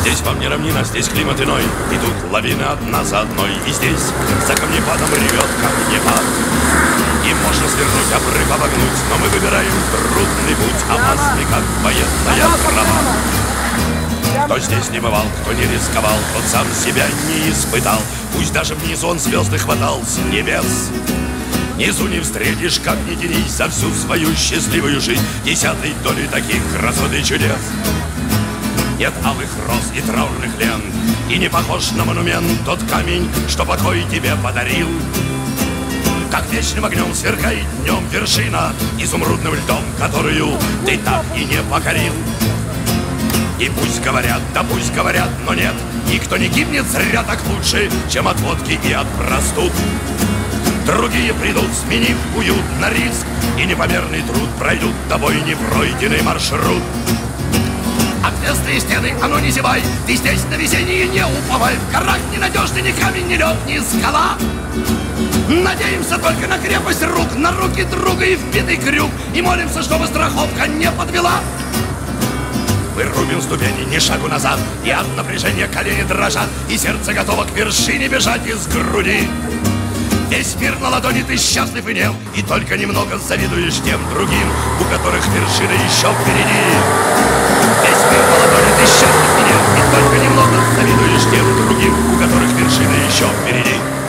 Здесь вам не равнина, здесь климат иной. Идут лавины одна за одной. И здесь за камнепадом ревет камнепад. И можно свернуть, обрыв обогнуть, но мы выбираем трудный путь, опасный, как военная трава. Кто здесь не бывал, кто не рисковал, тот сам себя не испытал. Пусть даже внизу он звезды хватал с небес. Внизу не встретишь, как ни тянись, за всю свою счастливую жизнь десятой доли таких красот и чудес. Нет алых роз и траурных лент, и не похож на монумент тот камень, что покой тебе подарил. Как вечным огнем сверкает днем вершина, изумрудным льдом, которую ты так и не покорил. И пусть говорят, да пусть говорят, но нет, никто не гибнет зря так лучше, чем от водки и от простуд. Другие придут, сменив уют на риск, и непомерный труд пройдут тобой непройденный маршрут. Отвесные стены, а ну не зевай, ты здесь на везение не уповай. В горах ненадежный ни камень, ни лед, ни скала. Надеемся только на крепость рук, на руки друга и вбитый крюк, и молимся, чтобы страховка не подвела. Мы рубим ступени, ни шагу назад, и от напряжения колени дрожат, и сердце готово к вершине бежать из груди. Весь мир на ладони, ты счастлив и нем, и только немного завидуешь тем другим, у которых вершина еще впереди. Весь мир на ладони, ты счастлив и нем, и только немного завидуешь тем другим, у которых вершина еще впереди.